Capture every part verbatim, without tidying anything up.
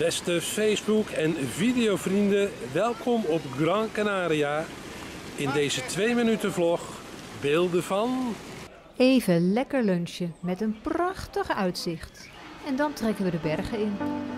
Beste Facebook- en videovrienden, welkom op Gran Canaria. In deze twee minuten vlog beelden van... Even lekker lunchen met een prachtig uitzicht. En dan trekken we de bergen in.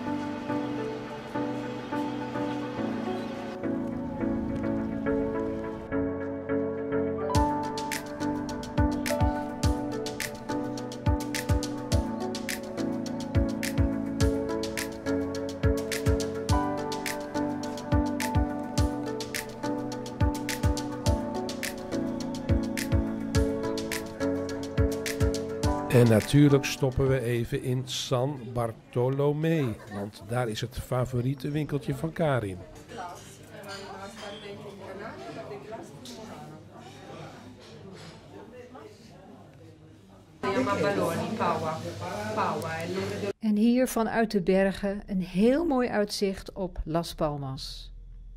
En natuurlijk stoppen we even in San Bartolomé, want daar is het favoriete winkeltje van Karin. En hier vanuit de bergen een heel mooi uitzicht op Las Palmas.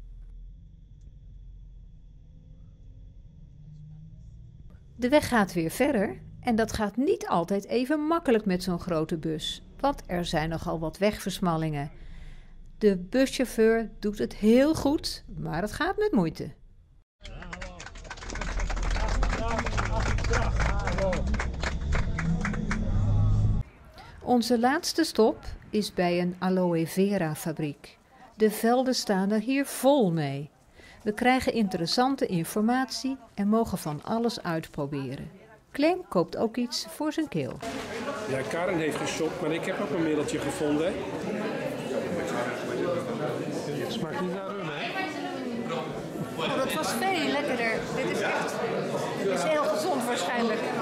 De weg gaat weer verder. En dat gaat niet altijd even makkelijk met zo'n grote bus, want er zijn nogal wat wegversmallingen. De buschauffeur doet het heel goed, maar het gaat met moeite. Onze laatste stop is bij een aloe vera fabriek. De velden staan er hier vol mee. We krijgen interessante informatie en mogen van alles uitproberen. Clem koopt ook iets voor zijn keel. Ja, Karin heeft geshopt, maar ik heb ook een middeltje gevonden. Het smaakt niet naar rum, hè? Oh, dat was veel lekkerder. Dit is echt dit is heel gezond waarschijnlijk.